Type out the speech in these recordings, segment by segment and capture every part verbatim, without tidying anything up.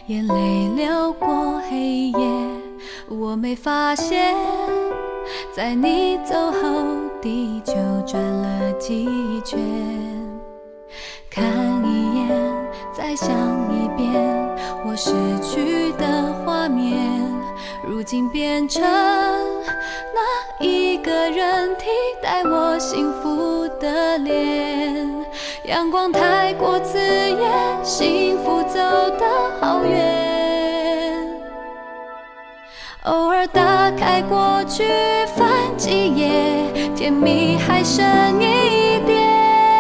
眼泪流过黑夜，我没发现，在你走后，地球转了几圈。看一眼，再想一遍，我失去的画面，如今变成那一个人替代我幸福的脸。阳光太过刺眼，幸福走得好远。偶尔打开过去，翻几页，甜蜜还剩一点。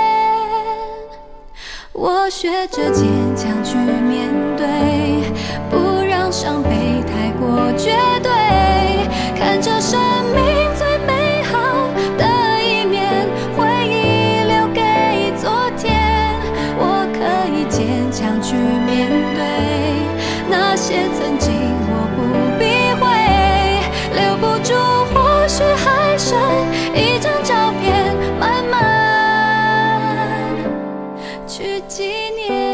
我学着坚强去面对，不让伤悲太过绝对。看着生命最美好的一面，回忆留给昨天。我可以坚强去面对那些曾经，我不避讳，留不住，或许还剩一张照片，慢慢去纪念。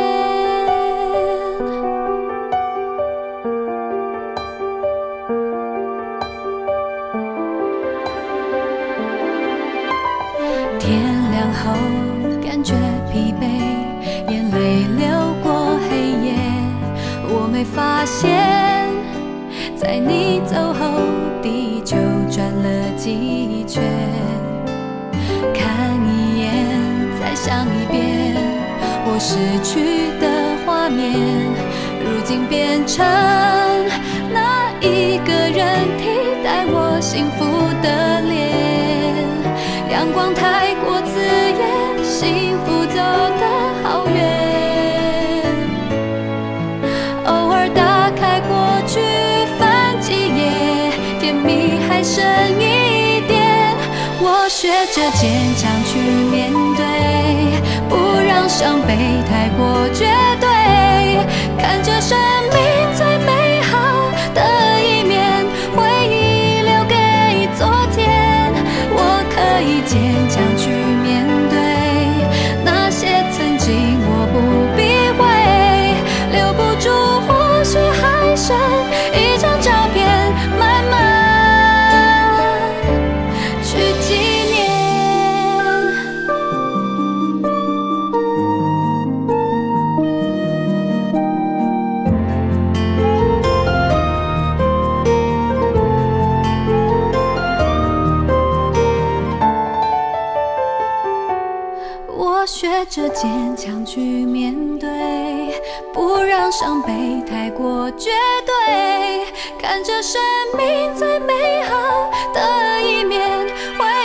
天亮后感觉疲惫，眼泪流过黑夜，我没发现，在你走后，地球转了几圈。看一眼，再想一遍，我失去的画面，如今变成那一个人替代我幸福的脸。阳光太过刺眼，幸福走得好远。偶尔打开过去，翻几页，甜蜜还剩一点。我学着坚强去面对，不让伤悲太过绝对。看着生命最美好的一面，回忆留给昨天。我可以坚强去面对那些曾经，我不避讳，留不住，或许还剩一张照片，慢慢去纪念。我学着坚强去面对，不让伤悲太过绝对。看着生命最美好的一面，